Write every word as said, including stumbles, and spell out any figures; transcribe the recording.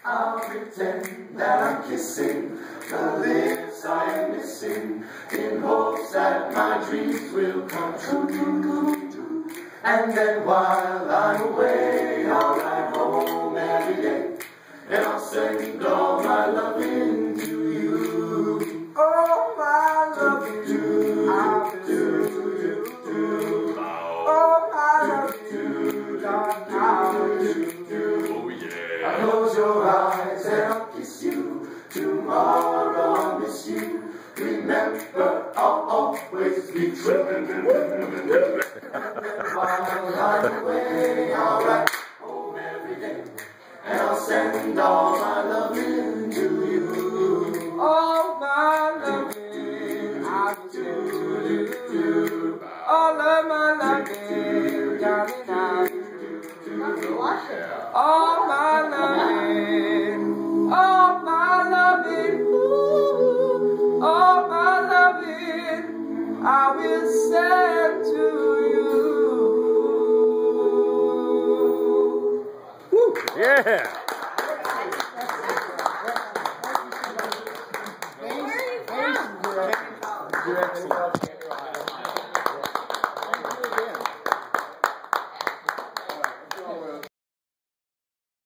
I'll pretend that I'm kissing the lips I am missing, in hopes that my dreams will come true. And then while I'm away, I'll ride home every day, and I'll send all my loving to you. Oh, my loving to I'll do, do, do. Oh, my loving to God, I'll do, do. Oh, yeah. I'll close your eyes and I'll kiss you. Tomorrow I'll miss you. Remember, I'll always be true. And then while I'm away, I'll ride home every day, and I'll send all my loving to you. All my loving, I'll do, do, do. All of my loving, darling, I'll do, do, do. All my loving, all my loving, ooh, all my loving, I will send to you. Woo. Yeah. Where are you from?